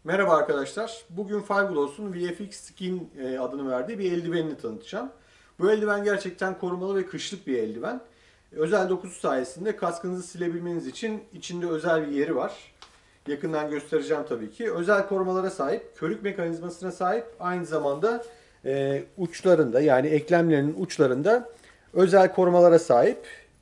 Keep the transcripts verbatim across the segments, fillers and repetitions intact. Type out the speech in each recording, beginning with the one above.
Merhaba arkadaşlar. Bugün Fireglass'un V F X Skin e, adını verdiği bir eldivenini tanıtacağım. Bu eldiven gerçekten korumalı ve kışlık bir eldiven. Özel dokusu sayesinde kaskınızı silebilmeniz için içinde özel bir yeri var. Yakından göstereceğim tabii ki. Özel korumalara sahip, körük mekanizmasına sahip, aynı zamanda e, uçlarında yani eklemlerinin uçlarında özel korumalara sahip.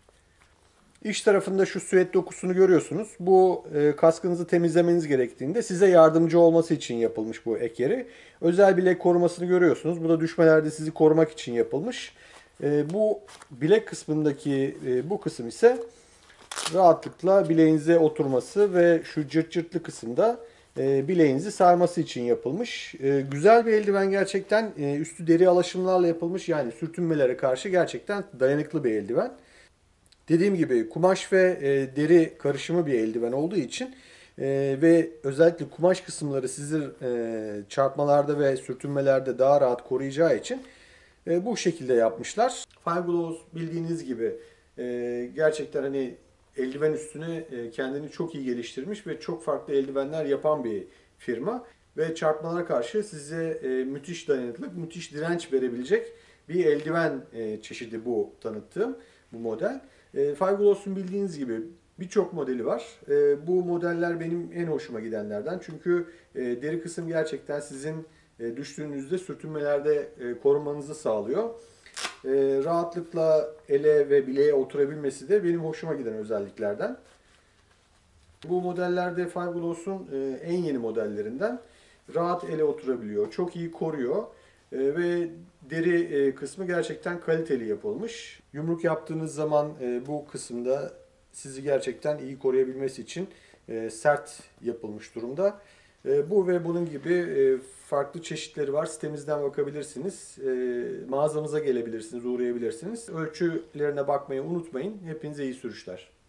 İç tarafında şu süet dokusunu görüyorsunuz. Bu e, kaskınızı temizlemeniz gerektiğinde size yardımcı olması için yapılmış bu ek yeri. Özel bilek korumasını görüyorsunuz. Bu da düşmelerde sizi korumak için yapılmış. E, bu bilek kısmındaki e, bu kısım ise rahatlıkla bileğinize oturması ve şu cırt cırtlı kısımda e, bileğinizi sarması için yapılmış. E, güzel bir eldiven gerçekten. E, üstü deri alaşımlarla yapılmış. Yani sürtünmelere karşı gerçekten dayanıklı bir eldiven. Dediğim gibi kumaş ve e, deri karışımı bir eldiven olduğu için e, ve özellikle kumaş kısımları sizi e, çarpmalarda ve sürtünmelerde daha rahat koruyacağı için e, bu şekilde yapmışlar. Fireglass bildiğiniz gibi e, gerçekten hani eldiven üstüne e, kendini çok iyi geliştirmiş ve çok farklı eldivenler yapan bir firma. Ve çarpmalara karşı size e, müthiş dayanıklılık, müthiş direnç verebilecek bir eldiven e, çeşidi bu tanıttığım bu model. E, Fireglass'un bildiğiniz gibi birçok modeli var. E, bu modeller benim en hoşuma gidenlerden. Çünkü e, deri kısım gerçekten sizin e, düştüğünüzde sürtünmelerde e, korunmanızı sağlıyor. E, rahatlıkla ele ve bileğe oturabilmesi de benim hoşuma giden özelliklerden. Bu modellerde Fireglass'un e, en yeni modellerinden rahat ele oturabiliyor. Çok iyi koruyor. E, ve deri e, kısmı gerçekten kaliteli yapılmış. Yumruk yaptığınız zaman e, bu kısımda sizi gerçekten iyi koruyabilmesi için e, sert yapılmış durumda. E, bu ve bunun gibi e, farklı çeşitleri var. Sitemizden bakabilirsiniz. E, mağazamıza gelebilirsiniz, uğrayabilirsiniz. Ölçülerine bakmayı unutmayın. Hepinize iyi sürüşler.